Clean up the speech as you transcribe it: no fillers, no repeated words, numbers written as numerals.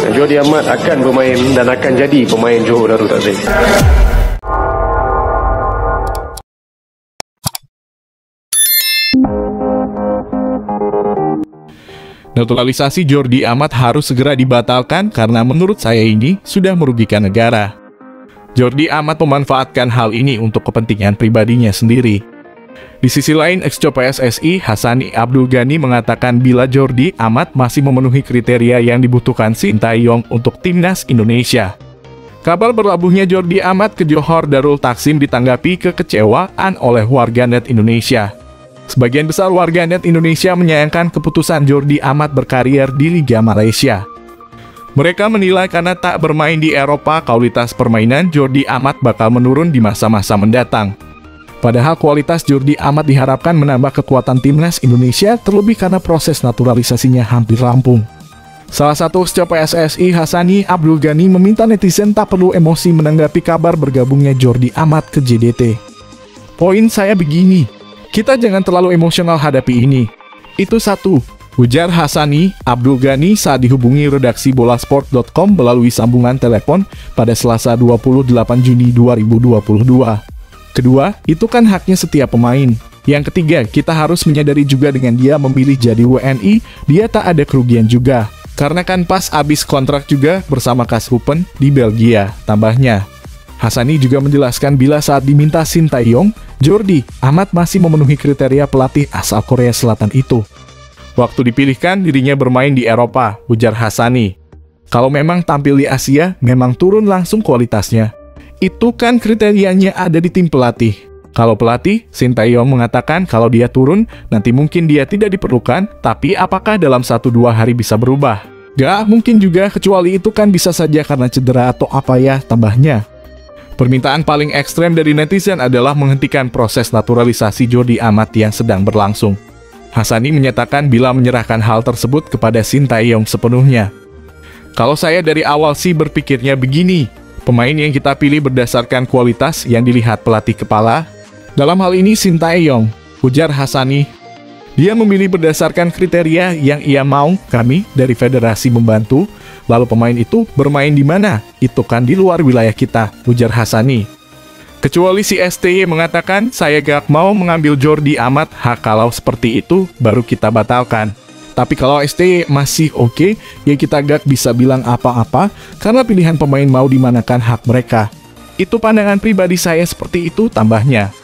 Jordi Amat akan bermain dan akan jadi pemain Johor Darul Takzim. Naturalisasi Jordi Amat harus segera dibatalkan karena menurut saya ini sudah merugikan negara. Jordi Amat memanfaatkan hal ini untuk kepentingan pribadinya sendiri. Di sisi lain, ex-co PSSI Hassani Abdul Ghani mengatakan bila Jordi Amat masih memenuhi kriteria yang dibutuhkan Sintayong untuk timnas Indonesia. Kabar berlabuhnya Jordi Amat ke Johor Darul Takzim ditanggapi kekecewaan oleh warganet Indonesia. Sebagian besar warganet Indonesia menyayangkan keputusan Jordi Amat berkarier di Liga Malaysia. Mereka menilai karena tak bermain di Eropa, kualitas permainan Jordi Amat bakal menurun di masa-masa mendatang. Padahal kualitas Jordi Amat diharapkan menambah kekuatan timnas Indonesia, terlebih karena proses naturalisasinya hampir rampung. Salah satu ex-co PSSI Hassani Abdul Ghani meminta netizen tak perlu emosi menanggapi kabar bergabungnya Jordi Amat ke JDT. Poin saya begini, kita jangan terlalu emosional hadapi ini. Itu satu, ujar Hassani Abdul Ghani saat dihubungi redaksi bolasport.com melalui sambungan telepon pada Selasa 28 Juni 2022. Kedua, itu kan haknya setiap pemain. Yang ketiga, kita harus menyadari juga dengan dia memilih jadi WNI, dia tak ada kerugian juga. Karena kan pas abis kontrak juga bersama Kasrupen di Belgia, tambahnya. Hassani juga menjelaskan bila saat diminta Sintayong, Jordi Amat masih memenuhi kriteria pelatih asal Korea Selatan itu. Waktu dipilihkan, dirinya bermain di Eropa, ujar Hassani. Kalau memang tampil di Asia, memang turun langsung kualitasnya. Itu kan kriterianya ada di tim pelatih. Kalau pelatih, Sintayong mengatakan kalau dia turun, nanti mungkin dia tidak diperlukan, tapi apakah dalam 1-2 hari bisa berubah? Gak mungkin juga, kecuali itu kan bisa saja karena cedera atau apa ya, tambahnya. Permintaan paling ekstrem dari netizen adalah menghentikan proses naturalisasi Jordi Amat yang sedang berlangsung. Hassani menyatakan bila menyerahkan hal tersebut kepada Sintayong sepenuhnya. Kalau saya dari awal sih berpikirnya begini, pemain yang kita pilih berdasarkan kualitas yang dilihat pelatih kepala. Dalam hal ini Sintayong, ujar Hassani. Dia memilih berdasarkan kriteria yang ia mau, kami dari federasi membantu. Lalu pemain itu bermain di mana? Itu kan di luar wilayah kita, ujar Hassani. Kecuali si STY mengatakan, saya gak mau mengambil Jordi Amat, kalau seperti itu baru kita batalkan. Tapi kalau STY masih oke, ya kita gak bisa bilang apa-apa, karena pilihan pemain mau dimanakan hak mereka. Itu pandangan pribadi saya seperti itu, tambahnya.